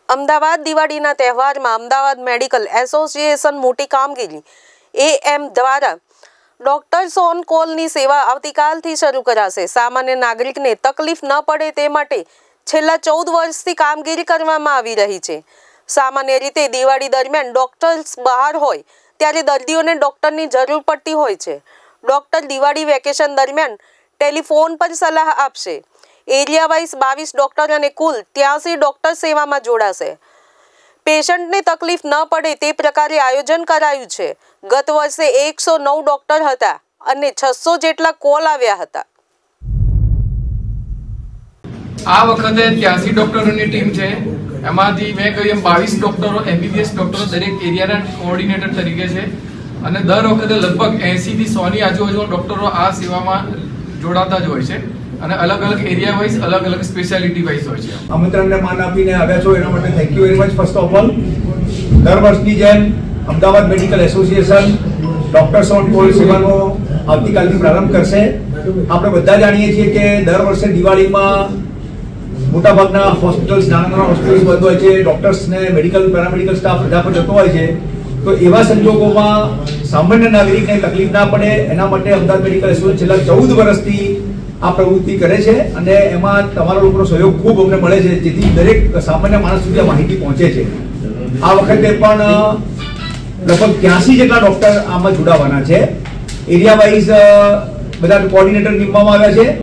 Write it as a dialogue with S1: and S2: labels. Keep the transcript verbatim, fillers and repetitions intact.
S1: અમદાવાદ દિવાળીના તહેવારમાં Ahmedabad medical association મોટી કામગીરી એએમ દ્વારા ડોક્ટર્સ ઓન કોલની સેવા આવતીકાલથી શરૂ કરાશે। સામાન્ય નાગરિકને તકલીફ ન પડે તે માટે છેલ્લા ચૌદ વર્ષથી કામગીરી કરવામાં આવી રહી છે। સામાન્ય રીતે દિવાળી દરમિયાન ડોક્ટર્સ બહાર હોય ત્યારે દર્દીઓને ડોક્ટરની જરૂર પડતી હોય છે। ડોક્ટર દિવાળી વેકેશન દરમિયાન ટેલિફોન પર સલાહ આપશે। एरिया वाइज बावीस डॉक्टर અને કુલ ત્યાસી डॉक्टर સેવામાં જોડાશે। પેશન્ટને તકલીફ ન પડે તે પ્રકારે આયોજન કરાયું છે। ગત વર્ષે એકસો નવ ડોક્ટર હતા અને છસો જેટલા કોલ આવ્યા હતા।
S2: આ વખતે ત્યાસી ડોક્ટરોની ટીમ છે। એમાંથી મેં કહ્યું એમ બાવીસ ડોક્ટરો એમબીબીએસ ડોક્ટરો દરેક એરિયાના કોઓર્ડિનેટર તરીકે છે અને દર વખતે લગભગ એસી થી સો ની આજુબાજુ ડોક્ટરો આ સેવામાં જોડાતા જ હોય છે અને અલગ અલગ એરિયા વાઇઝ અલગ અલગ સ્પેશિયાલિટી વાઇઝ હોય છે।
S3: આમંત્રણને માન આપીને આવ્યા છો એના માટે thank you very much. First of all દર વર્ષની જેમ Ahmedabad medical association doctors on call સેવાનો આવતીકાલથી પ્રારંભ કરશે। આપણે બધા જાણીએ છીએ કે દર વર્ષે દિવાળીમાં મોટાભાગના હોસ્પિટલ્સ નાના નાના હોસ્પિટલ્સ બંધ હોય છે, ડોક્ટર્સ ને મેડિકલ પેરામેડિકલ સ્ટાફ રજા પર જતો હોય છે। તો એવા સંજોગોમાં સામાન્ય નાગરિકને તકલીફ ના પડે એના માટે અમદાવાદ મેડિકલ એસોસિએશન છેલ્લા ચૌદ વર્ષથી આ પ્રવૃત્તિ કરે છે અને એમાં તમારા લોકોનો સહયોગ ખૂબ અમને મળે છે, જેથી દરેક સામાન્ય માણસ સુધી આ માહિતી પહોંચે છે। આ વખતે પણ લગભગ ત્યાસી જેટલા ડોક્ટર આમાં જોડાવાના છે। એરિયા વાઇઝ બધા કોઓર્ડિનેટર નિમવામાં આવ્યા છે।